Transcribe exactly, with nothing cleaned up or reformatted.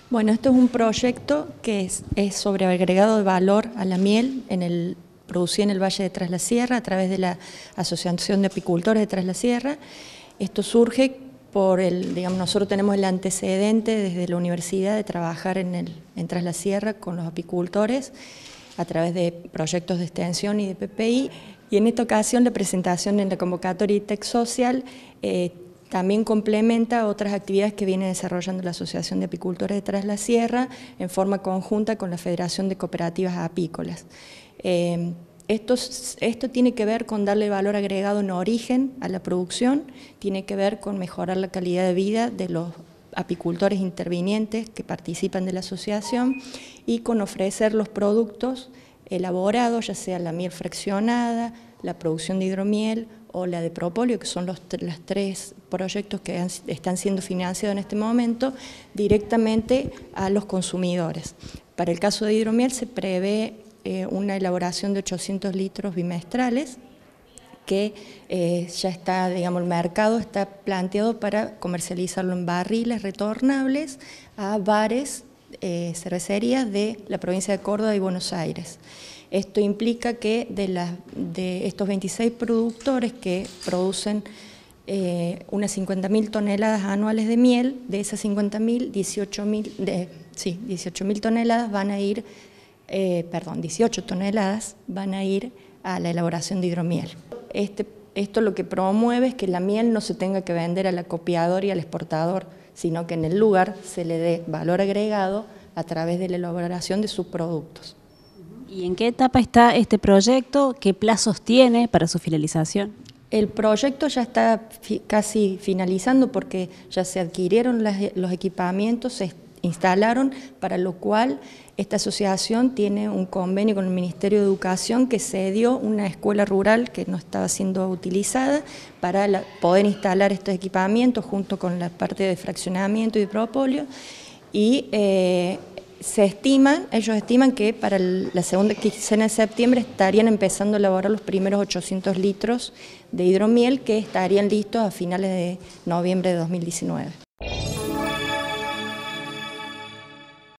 Bueno, esto es un proyecto que es, es sobre agregado de valor a la miel en el, producida en el Valle de Tras la Sierra a través de la Asociación de Apicultores de Tras la Sierra. Esto surge por el, digamos, nosotros tenemos el antecedente desde la universidad de trabajar en, el, en Tras la Sierra con los apicultores a través de proyectos de extensión y de P P I. Y en esta ocasión la presentación en la convocatoria ITEC Social eh, también complementa otras actividades que viene desarrollando la Asociación de Apicultores de Tras la Sierra en forma conjunta con la Federación de Cooperativas Apícolas. Eh, esto, esto tiene que ver con darle valor agregado en origen a la producción, tiene que ver con mejorar la calidad de vida de los apicultores intervinientes que participan de la asociación y con ofrecer los productos elaborados, ya sea la miel fraccionada, la producción de hidromiel o la de propóleo, que son los, los tres proyectos que han, están siendo financiados en este momento, directamente a los consumidores. Para el caso de hidromiel se prevé eh, una elaboración de ochocientos litros bimestrales, que eh, ya está, digamos, el mercado está planteado para comercializarlo en barriles retornables a bares, eh, cervecerías de la provincia de Córdoba y Buenos Aires. Esto implica que de, la, de estos veintiséis productores que producen eh, unas cincuenta mil toneladas anuales de miel, de esas cincuenta mil, dieciocho mil sí, dieciocho mil toneladas van a ir, eh, perdón, dieciocho toneladas van a ir a la elaboración de hidromiel. Este, esto lo que promueve es que la miel no se tenga que vender al acopiador y al exportador, sino que en el lugar se le dé valor agregado a través de la elaboración de sus productos. ¿Y en qué etapa está este proyecto? ¿Qué plazos tiene para su finalización? El proyecto ya está fi casi finalizando porque ya se adquirieron las, los equipamientos, se instalaron, para lo cual esta asociación tiene un convenio con el Ministerio de Educación que cedió una escuela rural que no estaba siendo utilizada para la, poder instalar estos equipamientos junto con la parte de fraccionamiento y de propóleo y eh, se estiman, ellos estiman que para la segunda quincena de septiembre estarían empezando a elaborar los primeros ochocientos litros de hidromiel que estarían listos a finales de noviembre de dos mil diecinueve.